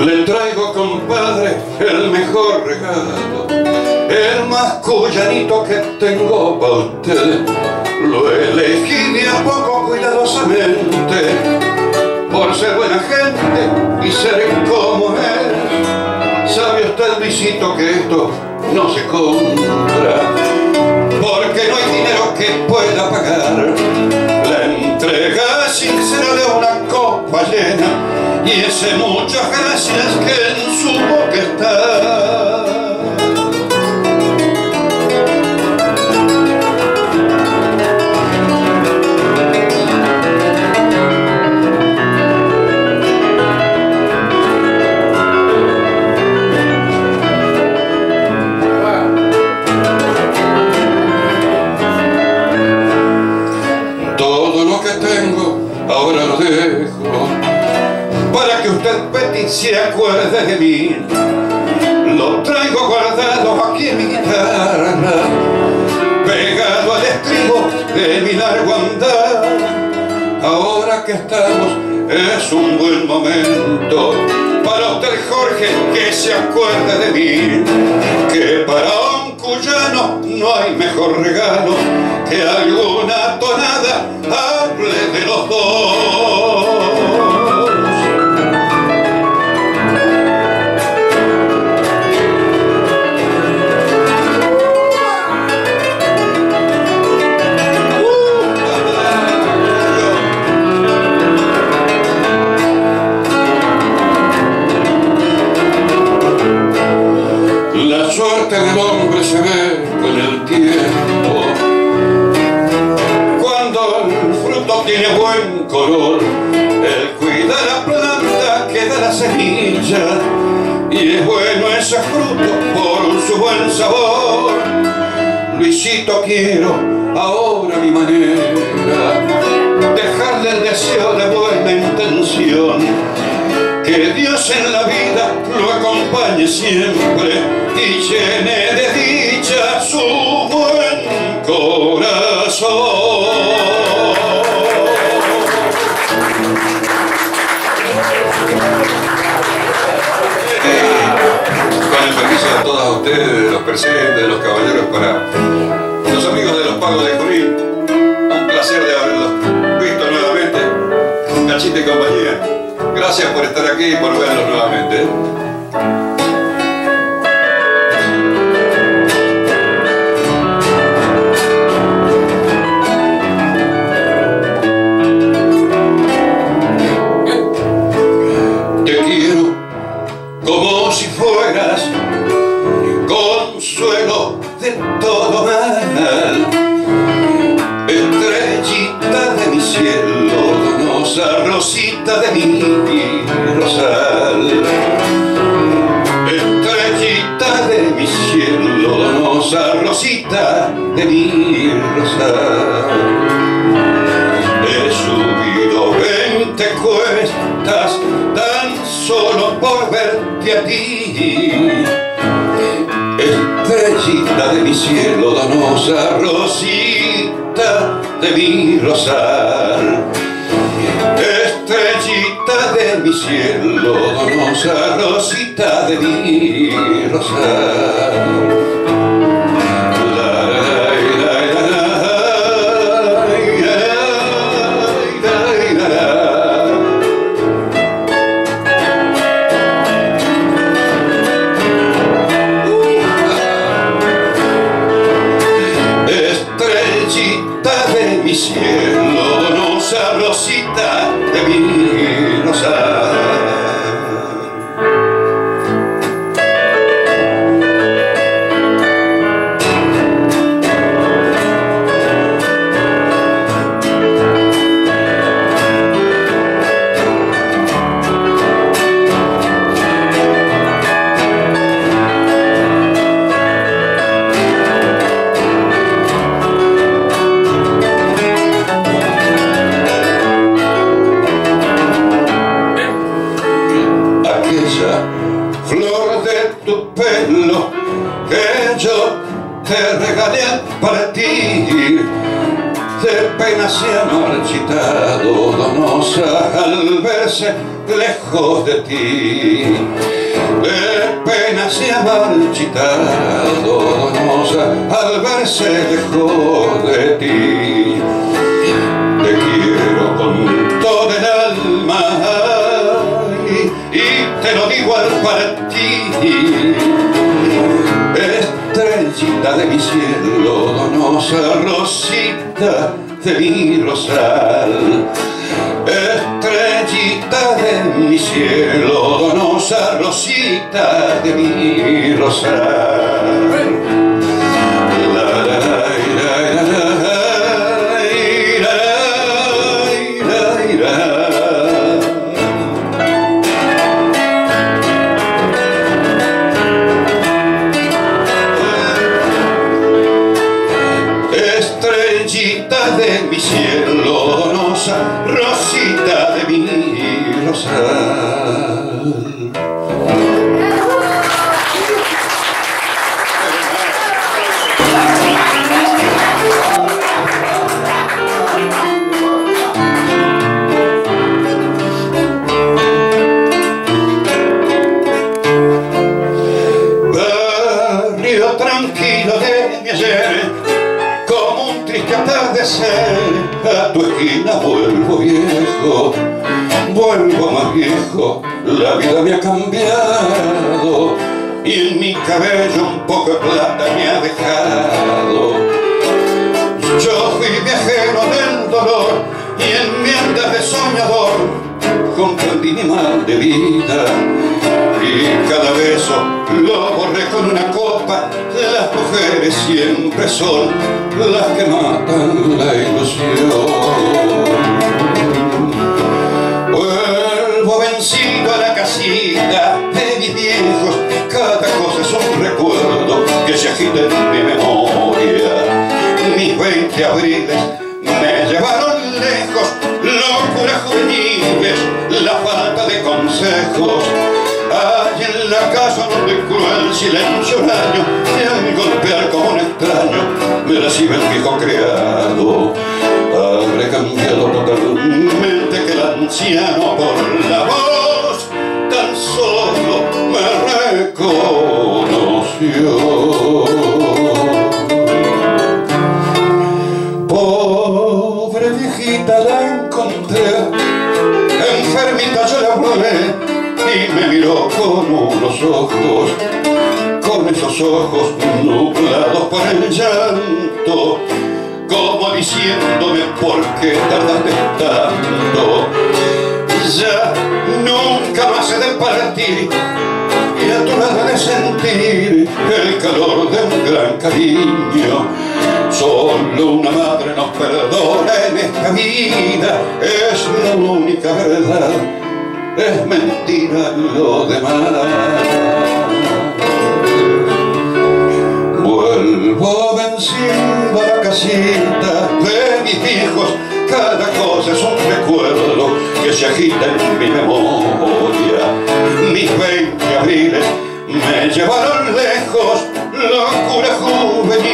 Le traigo, compadre, el mejor regalo, el más cuyanito que tengo para usted. Lo elegí de a poco cuidadosamente, por ser buena gente y ser como es. Sabe usted, Luisito, que esto no se compra, porque no hay dinero que pueda pagar la entrega sincera de una copa llena y ese muchas gracias que en su boca está. Todo lo que tengo ahora lo dejo para que usted, Petit, se acuerde de mí. Lo traigo guardado aquí en mi guitarra, pegado al estribo de mi largo andar. Ahora que estamos es un buen momento para usted, Jorge, que se acuerde de mí, que para un cuyano no hay mejor regalo que alguna tonada hable de los dos. La suerte del hombre se ve con el tiempo, cuando el fruto tiene buen color. Él cuida la planta que da la semilla y es bueno ese fruto por su buen sabor. Luisito, quiero ahora a mi manera dejarle el deseo de buena intención, que Dios en la vida lo acompañe siempre y llene de dicha su buen corazón. Con el permiso de todos ustedes, de los presentes, de los caballeros, para los amigos de los Pagos de Junín, un placer de haberlos visto nuevamente, Cachita y compañía. Gracias por estar aquí y por verlos nuevamente. Te quiero como si fueras consuelo de todo mal, estrellita de mi cielo, donosa rosita de mi rosal. Estrellita de mi cielo, donosa rosita de mi rosal. He subido 20 cuestas tan solo por verte a ti. Estrellita de mi cielo, donosa rosita de mi rosal. Estrellita de mi cielo, donosa rosita de mi rosal. Estrellita de mi cielo, donosa rosita de mi rosal. Flor de tu pelo que yo te regalé al partir, de pena se ha marchitado Donosa al verse lejos de ti. De pena se ha marchitado Donosa al verse lejos de ti. Te quiero con todo el alma y te lo digo al partir. Estrellita de mi cielo, Donosa, rosita de mi rosal. Estrellita de mi cielo, Donosa, rosita de mi rosal. Estrellita de mi cielo, Donosa, rosita de mi rosal. Barrio tranquilo de mi ayer, como un triste atardecer, a tu esquina vuelvo viejo, vuelvo más viejo. La vida me ha cambiado y en mi cabello un poco de plata me ha dejado. Yo fui viajero del dolor y en mi andar de soñador comprendí mi mal de vida, y cada beso lo borré con una copa. Las mujeres siempre son las que matan la ilusión. Vuelvo vencido a la casita de mis viejos, cada cosa es un recuerdo que se agita en mi memoria. Mis 20 abriles me llevaron lejos, locuras juveniles, la falta de consejos. Allí en la casa donde cruel silencio daño, y al golpear como un extraño me recibe el viejo criado. Habré cambiado totalmente que el anciano por la voz tan solo me reconoció. Pobre viejita la encontré, enfermita yo la hablé, y me miró con unos ojos, con esos ojos nublados por el llanto, como diciéndome ¿por qué tardaste tanto? Ya nunca más he de partir y a tu lado de sentir el calor de un gran cariño. Solo una madre nos perdona en esta vida, es la única verdad. Es mentira lo demás. Vuelvo vencido a la casita de mis viejos, cada cosa es un recuerdo que se agita en mi memoria. Mis 20 abriles me llevaron lejos, locura juvenil.